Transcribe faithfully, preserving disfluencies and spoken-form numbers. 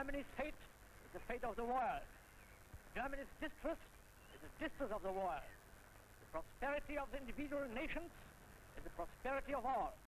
Germany's fate is the fate of the world. Germany's distress is the distress of the world. The prosperity of the individual nations is the prosperity of all.